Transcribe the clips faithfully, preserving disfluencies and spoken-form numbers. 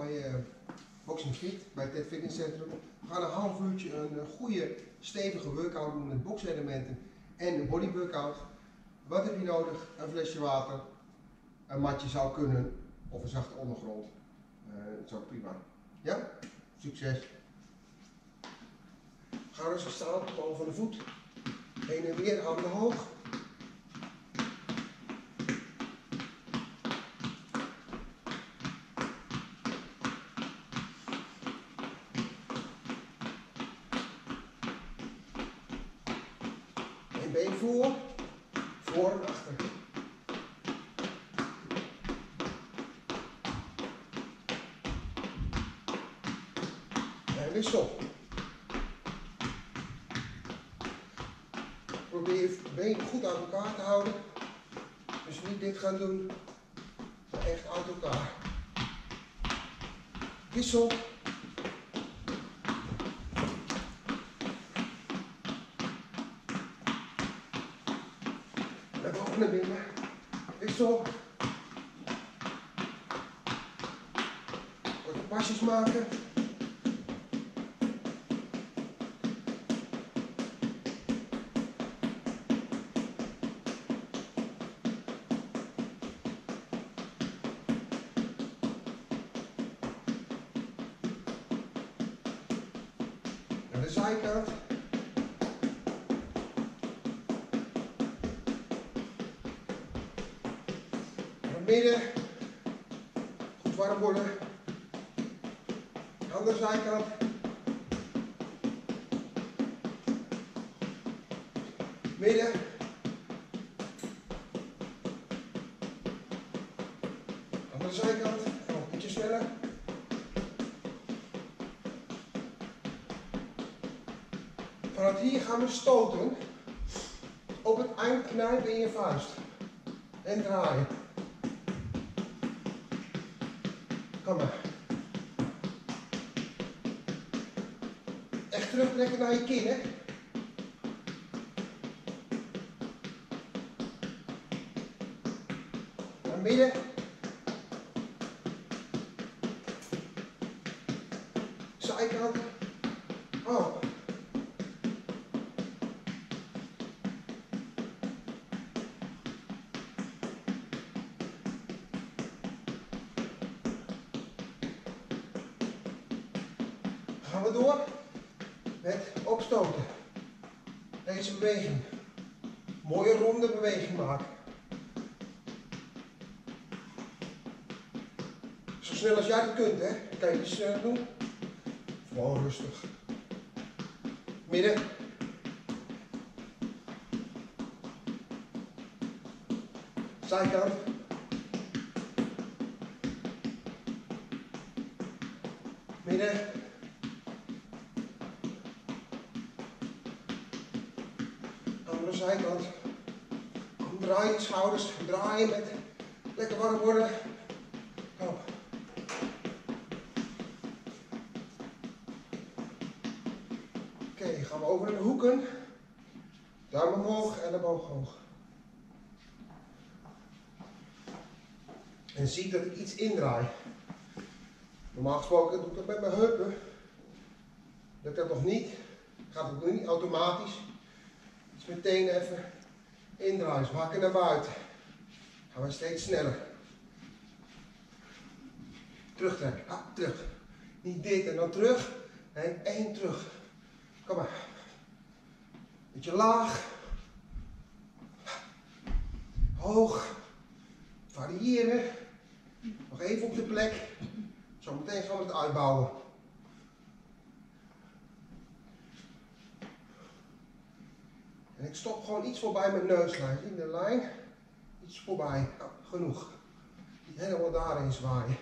bij uh, Boxing Fit, bij het Fitness Centrum. We gaan een half uurtje een uh, goede, stevige workout doen met boxelementen en een body workout. Wat heb je nodig? Een flesje water, een matje zou kunnen of een zachte ondergrond. Uh, dat is ook prima. Ja? Succes! Ga rustig staan op de bal van de voet. Heen en weer, handen hoog. Eén been voor, voor en achter. En wissel. Probeer je been goed uit elkaar te houden. Dus niet dit gaan doen, maar echt uit elkaar. Wissel. Naar boven naar binnen. Wissel. Korte pasjes maken. Naar de zijkant. Naar het midden. Goed warm worden. Andere zijkant. Midden. Andere zijkant. Nog een beetje sneller. Vanuit hier gaan we stoten. Op het eind knijpen in je vuist. En draaien. Kom maar. Echt terugtrekken naar je kin, hè. Naar midden. Zijkant. Oh. Gaan we door met opstoten. Deze beweging. Mooie ronde beweging maken. Zo snel als jij het kunt, hè. Kan je het snel doen. Gewoon rustig. Midden. Zijkant. Midden. Andere zijkant. Draai je schouders. Draaien met lekker warm worden. Kom. Oké, okay, gaan we over naar de hoeken. Duim omhoog en de boog hoog. En zie dat ik iets indraai. Normaal gesproken doe ik dat met mijn heupen. Dat dat nog niet. Gaat het nog niet automatisch. Dus meteen even indraaien. Hakken naar buiten. Gaan we steeds sneller. Terugtrekken. Ah, terug. Niet dit en dan terug. Nee, één terug. Kom maar. Beetje laag. Hoog. Variëren. Nog even op de plek. Zometeen gaan we het uitbouwen. En ik stop gewoon iets voorbij mijn neuslijn. In de lijn. Iets voorbij. Nou, genoeg. Niet helemaal daarin zwaaien.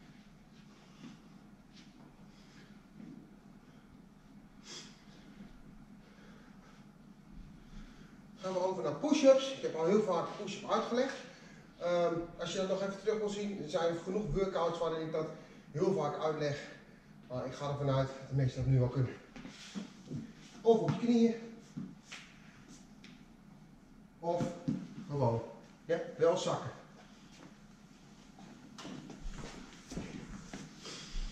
Gaan we over naar push-ups. Ik heb al heel vaak push-up uitgelegd. Um, als je dat nog even terug wil zien, er zijn genoeg workouts waarin ik dat heel vaak uitleg. Maar ik ga ervan uit dat de meesten dat nu wel kunnen. Of op je knieën. Of gewoon. Ja, wel zakken.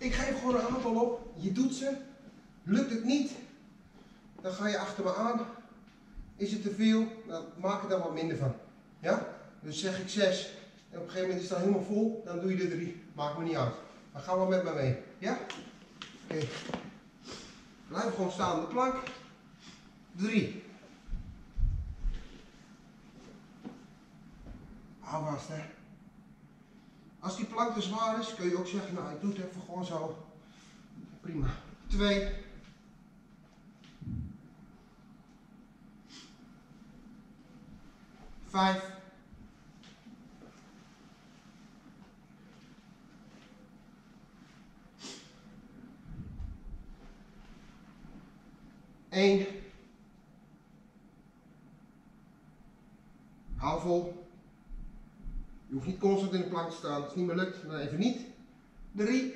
Ik geef gewoon een aantal op. Je doet ze. Lukt het niet, dan ga je achter me aan. Is het te veel, dan maak er dan wat minder van. Ja? Dus zeg ik zes en op een gegeven moment is het dan helemaal vol, dan doe je er drie. Maakt me niet uit. Dan gaan we met me mee. Ja? Oké. Okay. Blijf gewoon staan op de plank. drie. Hou vast, hè. Als die plank te zwaar is, kun je ook zeggen, nou ik doe het even gewoon zo. Prima. twee. vijf. één. Hou vol. Je hoeft niet constant in de plank te staan. Als het niet meer lukt, dan even niet. drie.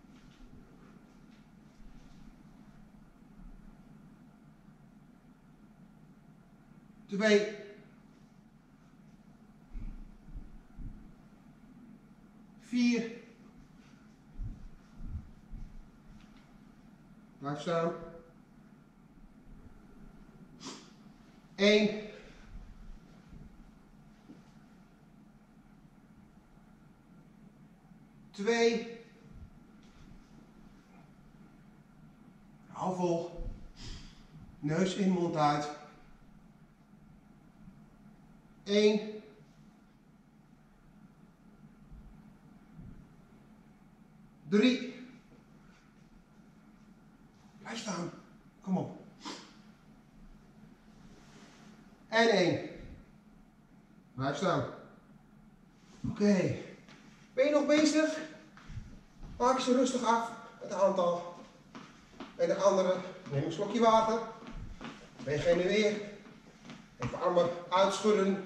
twee. vier. Blijf staan. één. twee. Hou vol. Neus in, mond uit. één. drie. Blijf staan. Kom op. En één. Blijf staan. Oké. Okay. Ben je nog bezig? Maak ze rustig af, het aantal. En de andere, neem een slokje water. Ben je genereer. Even armen uitschudden.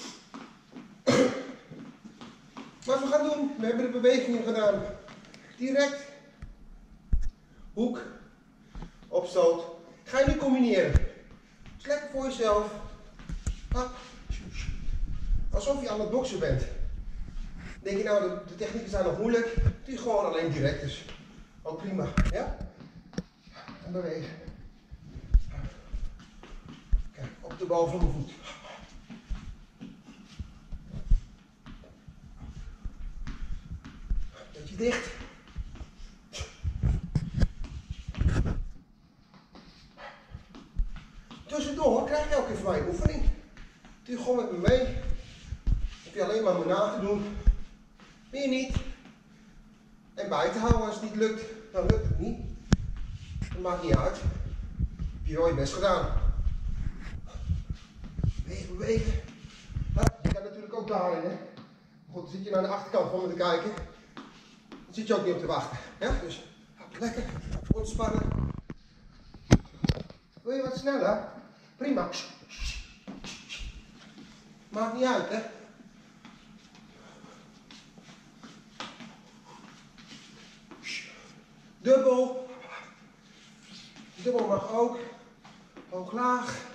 Wat we gaan doen, we hebben de bewegingen gedaan. Direct. Hoek. Opstoot. Ga je nu combineren. Dus lekker voor jezelf. Alsof je aan het boksen bent. Denk je nou, de, de technieken zijn nog moeilijk. Doe je gewoon alleen direct dus. Ook prima. Ja? En bewegen. Kijk, op de bal van mijn voet. Beetje dicht. Tussendoor krijg je elke keer van mij een oefening. Doe je gewoon met me mee. Hoef je alleen maar me na te doen. Meer niet. En bij te houden als het niet lukt, dan lukt het niet. Dat maakt niet uit. Heb je wel je best gedaan. Bewegen, bewegen. Ja, je kan natuurlijk ook daarin, hè. Goed, dan zit je naar de achterkant van me te kijken. Dan zit je ook niet op te wachten. Ja? Dus lekker ontspannen. Wil je wat sneller? Prima. Maakt niet uit, hè. Dubbel. Dubbel mag ook. Hoog laag.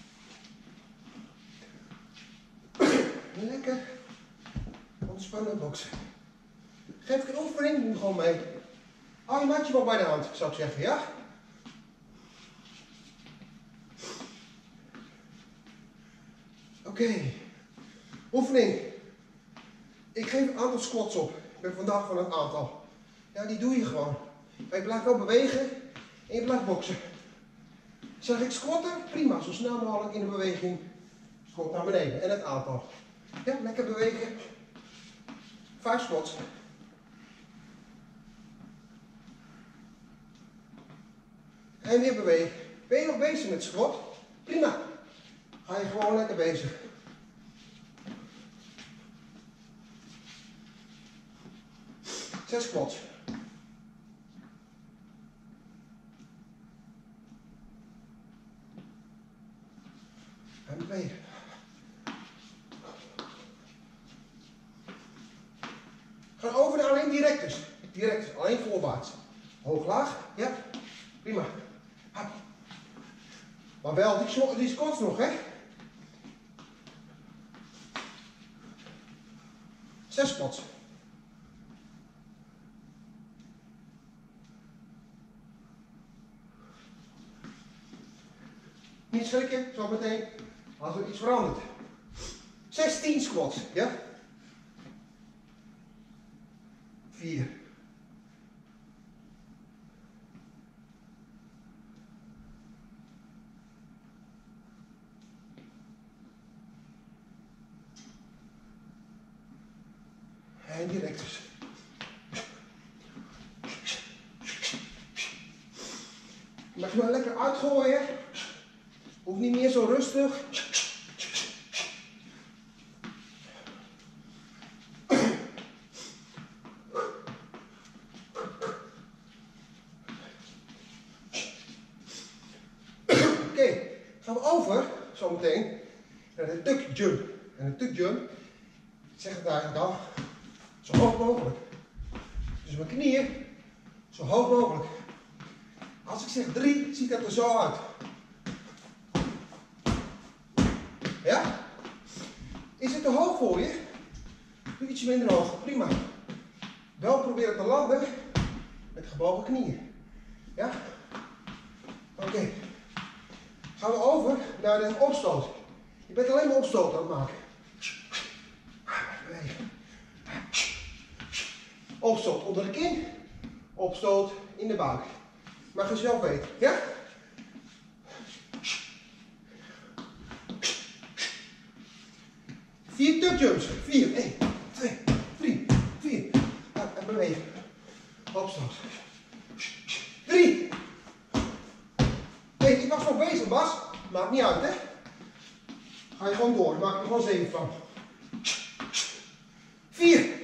Lekker. Ontspannen boksen. Geef ik een oefening, doe gewoon mee. Hou je matje wel bij de hand, zou ik zeggen, ja? Oké. Okay. Oefening. Ik geef een aantal squats op. Ik ben vandaag van een aantal. Ja, die doe je gewoon. Maar je blijft wel bewegen en je blijft boksen. Zeg ik squatten? Prima, zo snel mogelijk in de beweging. Squat naar beneden en het aantal. Ja, lekker bewegen. Vijf squats. En weer bewegen. Ben je nog bezig met squat? Prima. Ga je gewoon lekker bezig. Zes squats. En bewegen. Ga over naar alleen directus. Direct, alleen voorwaarts. Hoog, laag. Ja, prima. Maar wel die, die squats nog, hè? Zes squats. Niet schrikken, zo meteen, als er iets verandert. zestien squats, ja? vier. En direct dus. Je mag je maar lekker uitgooien. Hoeft niet meer zo rustig. Oké, gaan we over, zometeen, naar de tuck jump. En de tuck jump, ik zeg het eigenlijk al, zo hoog mogelijk. Dus mijn knieën, zo hoog mogelijk. Als ik zeg drie, ziet dat er zo uit. Ja? Is het te hoog voor je? Doe ietsje minder hoog, prima. Wel proberen te landen met gebogen knieën. Ja? Oké. Okay. Gaan we over naar de opstoot. Je bent alleen maar opstoot aan het maken. Opstoot onder de kin, opstoot in de buik. Mag je zelf weten, ja? Vier tuck jumps. Vier, één, twee, drie, vier. Ja, en bewegen. Opstoot. Drie. Nee, ik was nog bezig, Bas. Maakt niet uit, hè? Ga je gewoon door. Maak er gewoon zeven van. Vier.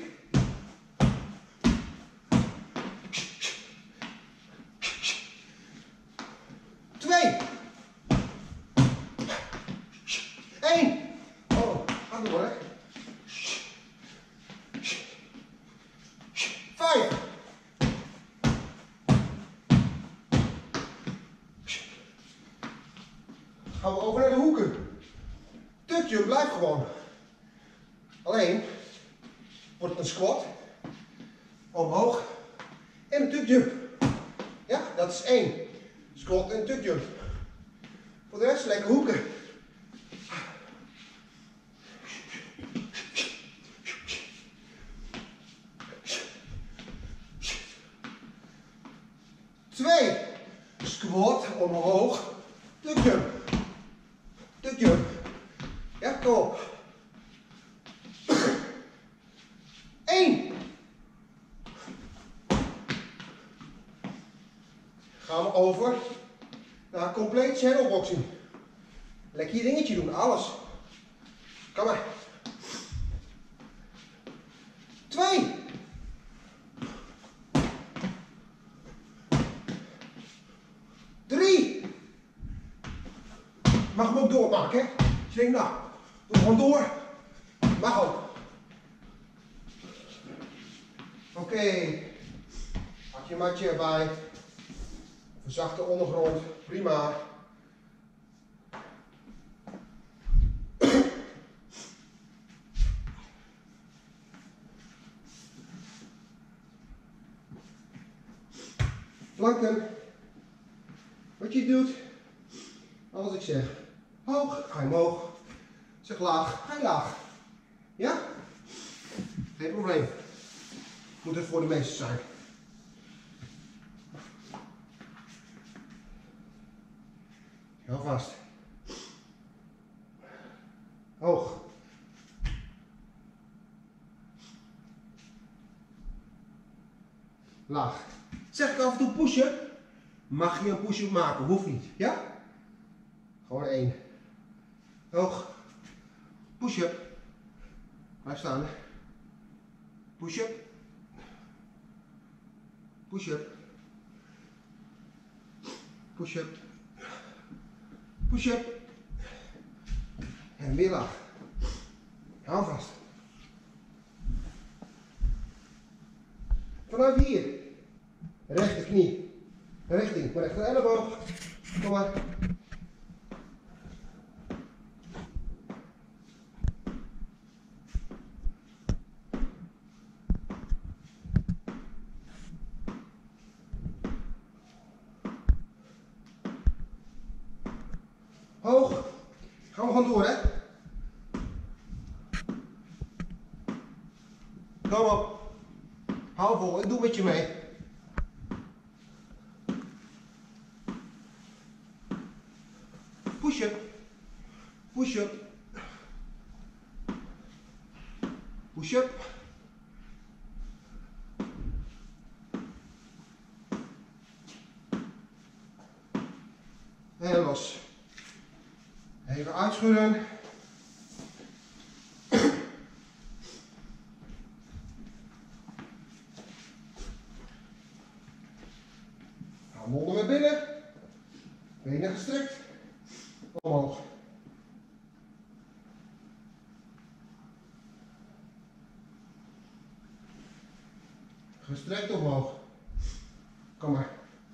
Twee. Eén. Oh, ga door, hè? Vijf. Gaan we over naar de hoeken. Tuck jump blijft gewoon. Alleen wordt het een squat, omhoog en een tuck jump. Ja, dat is één. Squat en tuck jump. Voor de rest lekker hoeken. Twee. Squat, omhoog, tuck jump. Tuck jump. Ja, kom op. Eén. Gaan we over naar compleet shadowboxing. Lekker je dingetje doen, alles. Kom maar. Twee. Drie. Mag hem ook doormaken, hè? Dus je denkt, nou, doe gewoon door. Mag ook. Oké. Okay. Pak je matje erbij. Verzachte ondergrond. Prima. Flanken. Wat je doet, als ik zeg hoog, ga je omhoog. Zeg laag, ga je laag. Ja? Geen probleem. Moet het voor de meesten zijn. Heel vast. Hoog. Laag. Zeg ik af en toe pushen, mag je een push-up maken, hoeft niet. Ja? Gewoon één. Hoog. Push-up. Blijf staan. Push-up. Push-up. Push-up. Push-up. En weer laag. Hou vast. Vanuit hier. Rechter knie. Richting mijn rechter elleboog. Kom maar. Hoog. Gaan we gewoon door, hè. Kom op. Hou vol, ik doe met je mee. Push up. Push up. Push up. En los. Even uitschudden. Handen naar binnen. Benen gestrekt. Omhoog. Gestrekt omhoog. Kom maar.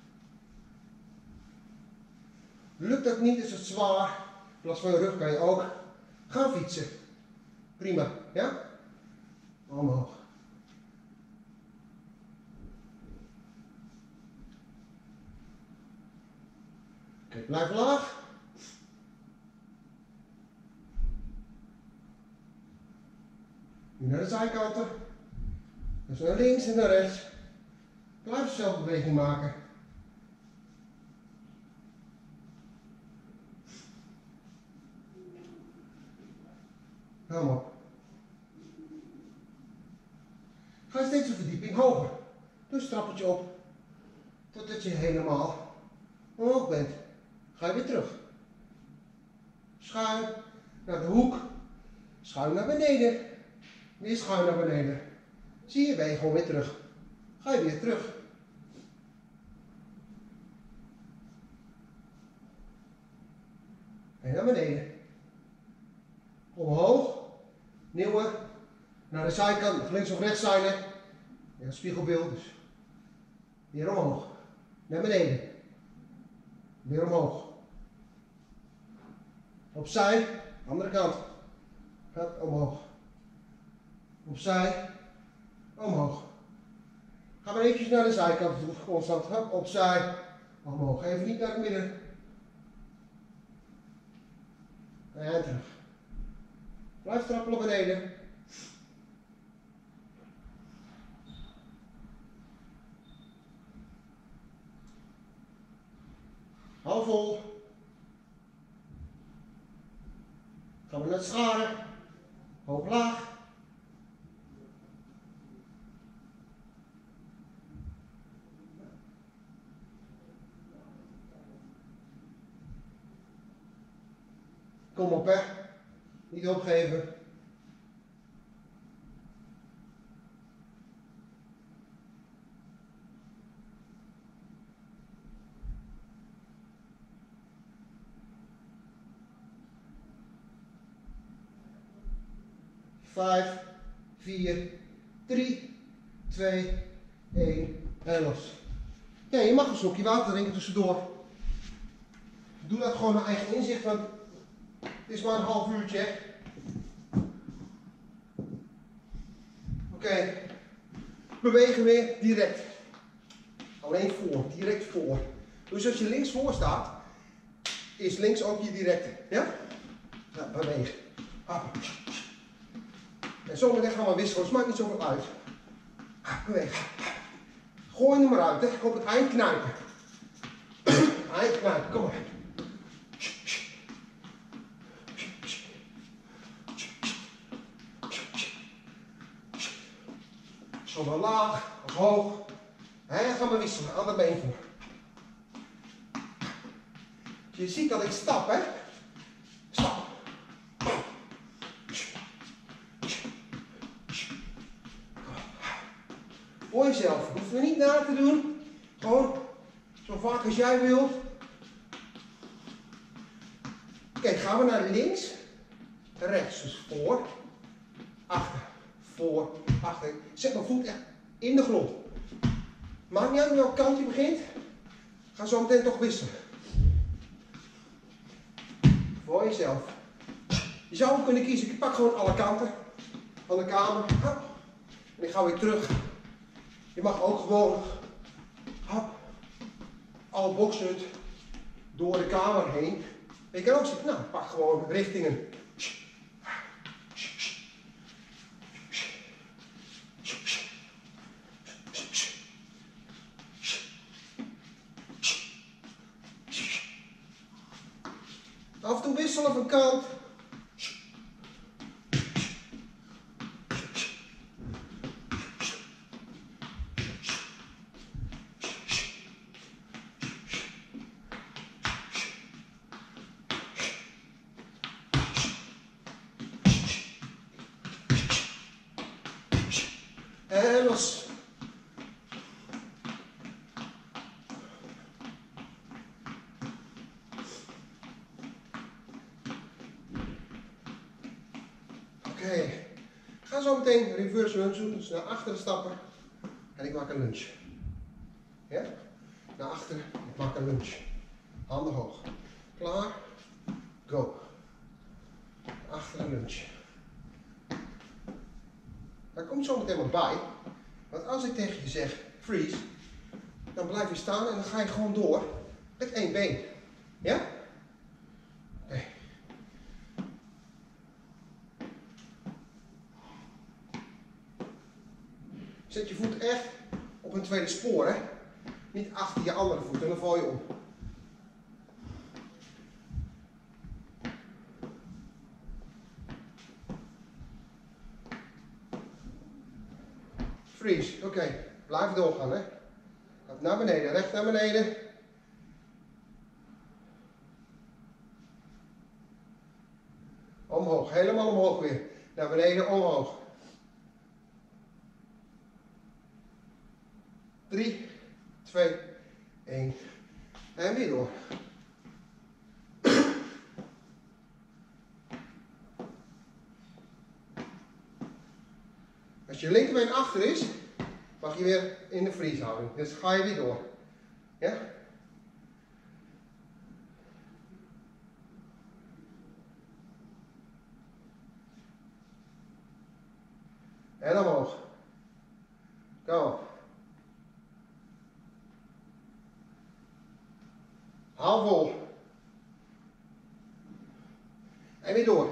Lukt dat niet, is het zwaar. In plaats van je rug kan je ook gaan fietsen. Prima, ja? Omhoog. Oké, blijf laag. Nu naar de zijkanten. Dus naar links en naar rechts. Blijf zelf beweging maken. Kom op. Ga steeds een verdieping hoger. Doe een trappetje op. Totdat je helemaal omhoog bent. Ga je weer terug. Schuin naar de hoek. Schuin naar beneden. Weer schuin naar beneden. Zie je, ben je gewoon weer terug. Ga je weer terug. En naar beneden. Omhoog. Nieuwe. Naar de zijkant. Links of rechts zijn er. Ja, spiegelbeeld. Dus. Weer omhoog. Naar beneden. Weer omhoog. Opzij. Andere kant. Gaat omhoog. Opzij. Omhoog. Ga maar eventjes naar de zijkant toe. Constant. Hup, opzij. Omhoog. Even niet naar het midden. En terug. Blijf trappelen beneden. Hou vol. Gaan we naar het scharen. Hoog laag. Kom op, hè. Niet opgeven. Vijf, vier, drie, twee, één en los. Ja, je mag een slokje water drinken tussendoor. Doe dat gewoon naar eigen inzicht, want het is maar een half uurtje. Oké, okay. Bewegen weer direct. Alleen voor, direct voor. Dus als je links voor staat, is links ook je directe. Ja? Ja, bewegen. Hop. En zometeen gaan we wisselen, dus maakt niet zoveel uit. Bewegen. Gooi hem eruit, hè. Op het eind knijpen. Eind knijpen, kom maar. Zowel laag als hoog. En gaan we wisselen, ander been voor. Je ziet dat ik stap, hè. Stap. Voor jezelf. Hoef je niet na te doen. Gewoon zo vaak als jij wilt. Kijk, gaan we naar links. Rechts. Dus voor. Achter. Voor. Achter. Zet mijn voet echt in de grond. Maakt niet uit welke kant je begint. Ga zo meteen toch wisselen. Voor jezelf. Je zou ook kunnen kiezen. Ik pak gewoon alle kanten van de kamer. En ik ga weer terug. Je mag ook gewoon hop, al boksend door de kamer heen. Je kan ook zeggen, nou, pak gewoon richtingen. Af en toe wisselen van kant. En los. Oké, okay. Ga zo meteen reverse lunge doen, dus naar achteren stappen en ik maak een lunge. Ja? Naar achteren, ik maak een lunge. Handen hoog. Klaar? Go. Achteren lunge. Daar komt zo meteen wat bij, want als ik tegen je zeg freeze, dan blijf je staan en dan ga je gewoon door met één been. Ja? Oké. Okay. Zet je voet echt op een tweede spoor, hè? Niet achter je andere voet en dan val je om. Freeze, oké. Okay. Blijf doorgaan, hè. Gaat naar beneden, recht naar beneden. Omhoog, helemaal omhoog weer. Naar beneden, omhoog. drie, twee, één. En weer door. Als je linkerbeen achter is, mag je weer in de freeze houding. Dus ga je weer door. Ja? En omhoog. Kom op. Hou vol. En weer door.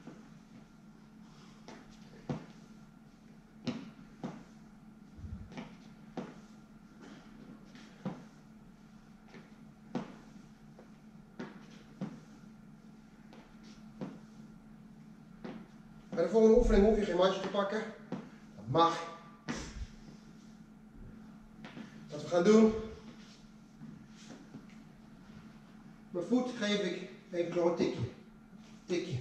Bij de volgende oefening hoef je geen matje te pakken. Dat mag. Wat we gaan doen. Mijn voet geef ik even zo een tikje. Tikje.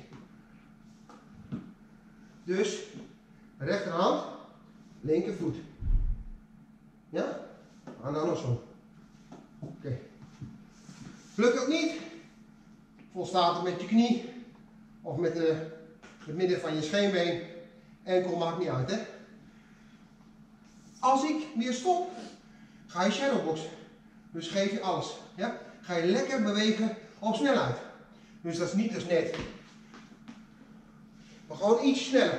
Dus, rechterhand, linkervoet. Ja? En dan andersom. Oké. Okay. Lukt dat niet? Volstaat het met je knie. Of met de, het midden van je scheenbeen. Enkel maakt niet uit, hè? Als ik weer stop, ga je shadowboxen. Dus geef je alles. Ja? Ga je lekker bewegen op snelheid. Dus dat is niet als net. Maar gewoon iets sneller.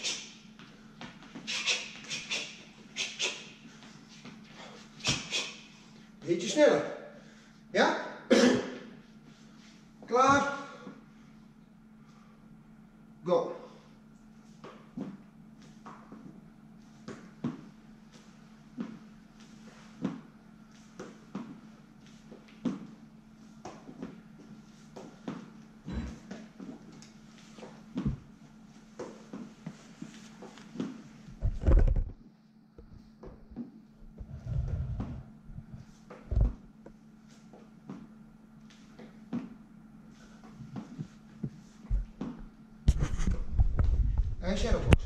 Beetje sneller. Ja? Klaar? Go. En shadowbox.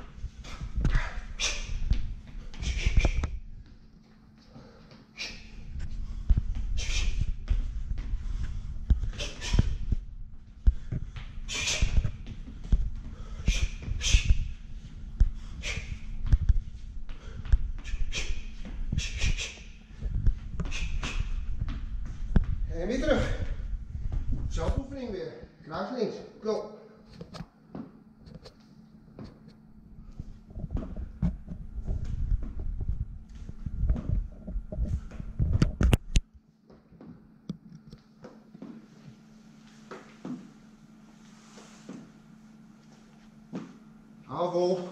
En weer terug. Zelfde oefening weer. Kruis links. Go. Hou vol.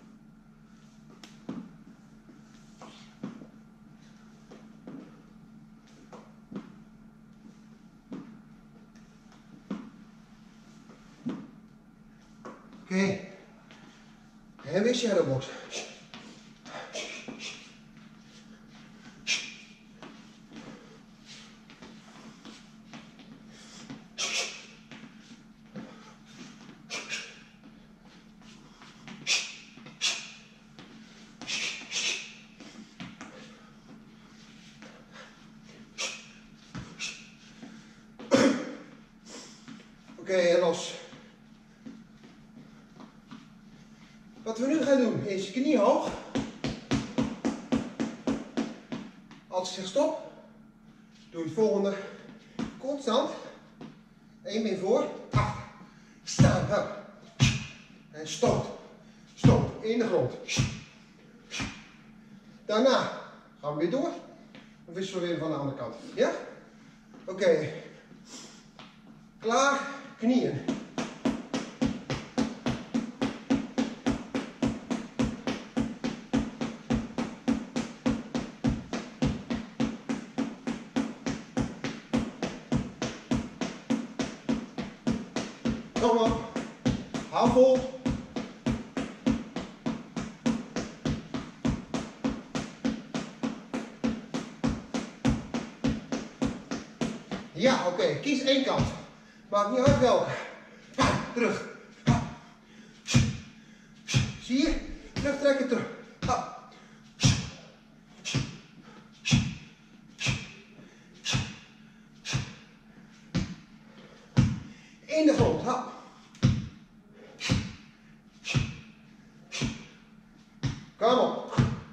Oké. Okay. En weer shadowbox. Oké, okay, en los. Wat we nu gaan doen is je knie hoog. Als ik zeg stop, doe je het volgende constant. Eén been voor, achter, staan, hup. En stoot, stoot, in de grond. Daarna gaan we weer door. Dan wisselen we weer van de andere kant. Ja? Oké. Okay. Klaar, knieën. Kom op, hou vol. Ja, oké, okay. Kies één kant. Maakt niet uit welke. Ha, terug. Ha. Zie je? Terugtrekken, terug. Ha. In de grond. Ha. Kom op.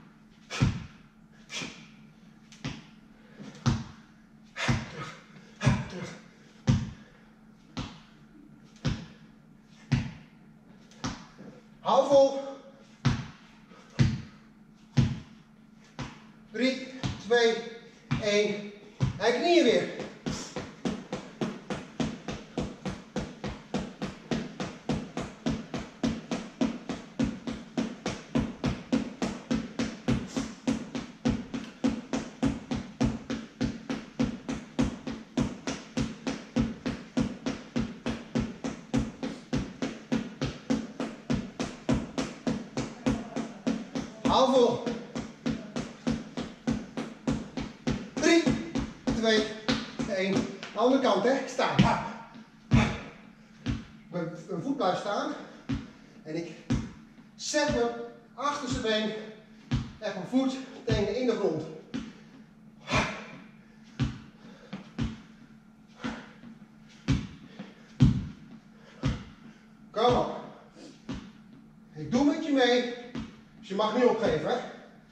Hou vol. drie, twee, één. En knieën weer. Hou vol. drie, twee, één. Andere kant, hè. Staan. Mijn voet blijft staan. En ik zet mijn achterste been, echt mijn voet tegen in de grond. Kom op. Ik doe met je mee. Dus je mag niet opgeven, hè.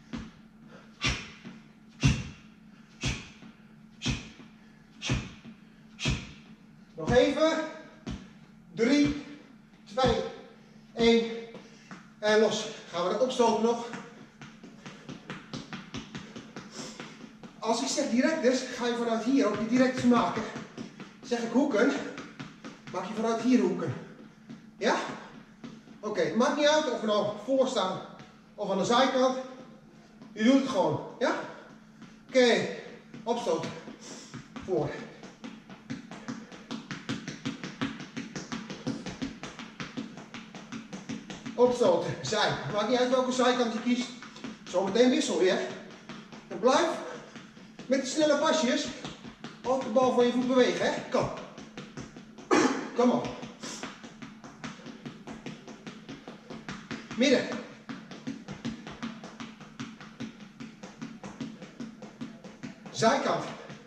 Nog even. drie, twee, één. En los. Gaan we dat opstoten nog. Als ik zeg direct is, ga je vanuit hier ook die directies maken. Zeg ik hoeken, maak je vanuit hier hoeken. Ja? Oké, okay, het maakt niet uit of we nou voor staan of aan de zijkant. Je doet het gewoon. Ja? Oké, okay. Opstoten. Voor. Opstoten. Zij. Maakt niet uit welke zijkant je kiest. Zometeen wissel weer. En blijf met de snelle pasjes ook de bal van je voet bewegen. Hè? Kom. Kom op. Midden. Zijkant.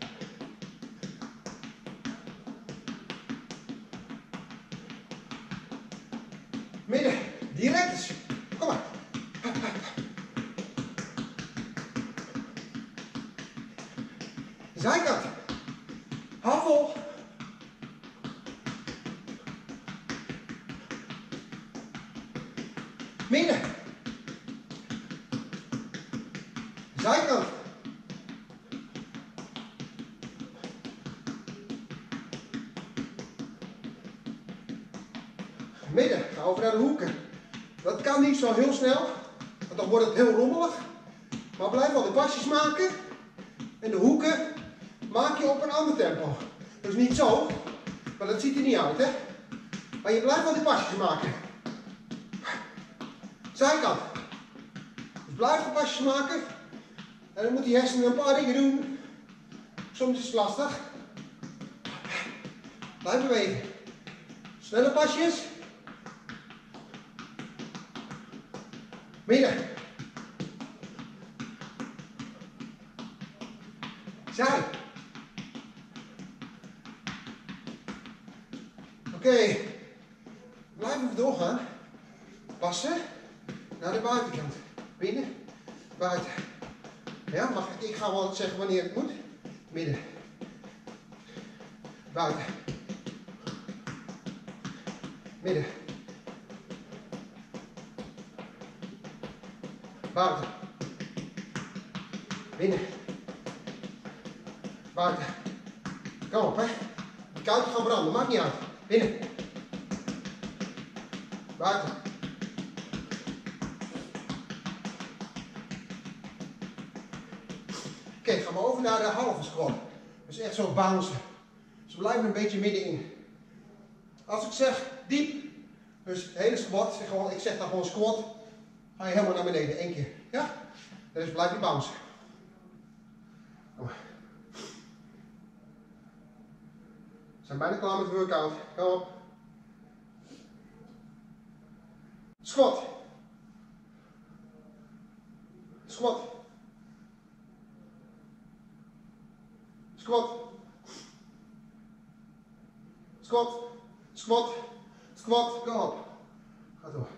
Midden. Direct. Kom maar. Zijkant. Hou vol. Midden. Zijkant. Midden. Ga over naar de hoeken. Dat kan niet zo heel snel, want dan wordt het heel rommelig. Maar blijf wel de pasjes maken. En de hoeken maak je op een ander tempo. Dus niet zo, maar dat ziet er niet uit, hè. Maar je blijft wel die pasjes maken. Zijkant. Dus blijf de pasjes maken. En dan moet die hersenen een paar dingen doen. Soms is het lastig. Blijf bewegen. Snelle pasjes. Midden. Zij. Oké. Okay. Blijf even doorgaan. Passen. Naar de buitenkant. Binnen. Buiten. Ja, mag ik, ik ga wel zeggen wanneer het moet. Midden. Buiten. Midden. Buiten. Binnen. Buiten. Kom op, hè. De kuiten gaan branden, maakt niet uit. Binnen. Buiten. Oké, okay, gaan we over naar de halve squat. Dus echt zo bouncen. Dus we blijven een beetje middenin. Als ik zeg diep, dus de hele squat, zeg gewoon, ik zeg dan gewoon squat, ga je helemaal naar beneden, één keer. Ja? Dus blijf je bouncen. We zijn bijna klaar met de workout. Kom op. Squat. Squat. Squat. Squat. Squat. Squat. Kom op. Ga door.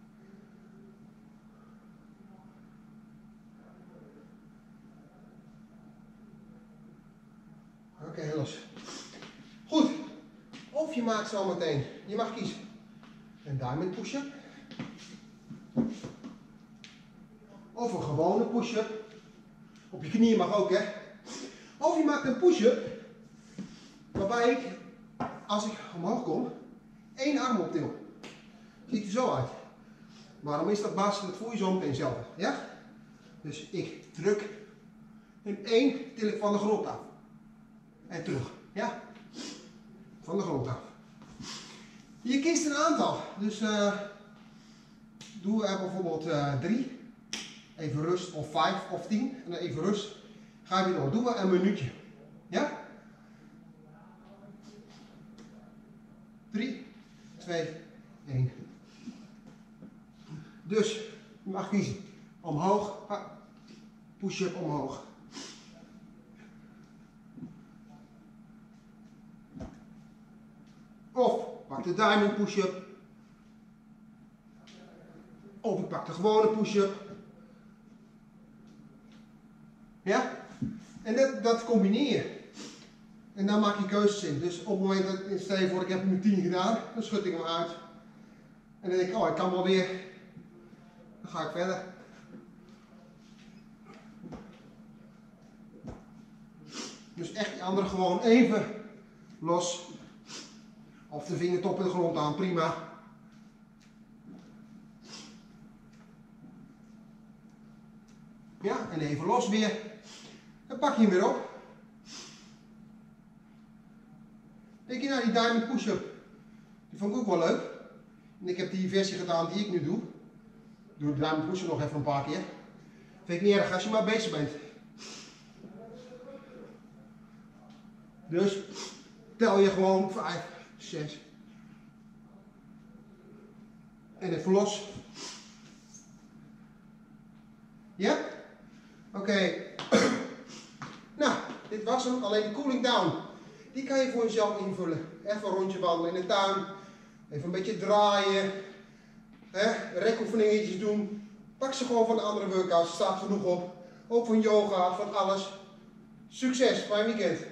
Oké, okay, los. Goed. Of je maakt zo meteen, je mag kiezen, een diamond push-up. Of een gewone push-up. Op je knieën mag ook, hè. Of je maakt een push-up waarbij ik, als ik omhoog kom, één arm optil. Ziet er zo uit. Waarom is dat, Bas? Dat voel je zo meteen zelf. Ja? Dus ik druk en één til ik van de grond af. En terug. Ja? Van de grond af. Je kiest een aantal. Dus uh, doe er bijvoorbeeld uh, drie. Even rust, of vijf of tien. En dan even rust. Ga je weer door. Doe maar een minuutje. Ja? drie, twee, één. Dus je mag kiezen. Omhoog. Push-up omhoog. Of pak de diamond push-up. Of ik pak de gewone push-up. Ja? En dat, dat combineer je. En dan maak je keuzes in. Dus op het moment dat, stel je voor ik heb nu tien gedaan, dan schud ik hem uit. En dan denk ik, oh ik kan wel weer. Dan ga ik verder. Dus echt die andere gewoon even los. Of de vingertop in de grond aan, prima. Ja, en even los weer. Dan pak je hem weer op. Denk je nou die diamond push-up? Die vond ik ook wel leuk. En ik heb die versie gedaan die ik nu doe. Ik doe de diamond push-up nog even een paar keer. Vind ik niet erg als je maar bezig bent. Dus tel je gewoon vijf, zes. En even los. Ja? Oké. Okay. Nou, dit was hem. Alleen de cooling down. Die kan je voor jezelf invullen. Even een rondje wandelen in de tuin. Even een beetje draaien. Hè? Rekoefeningetjes doen. Pak ze gewoon van de andere workouts. Er staat genoeg op. Ook van yoga, van alles. Succes, fijn weekend.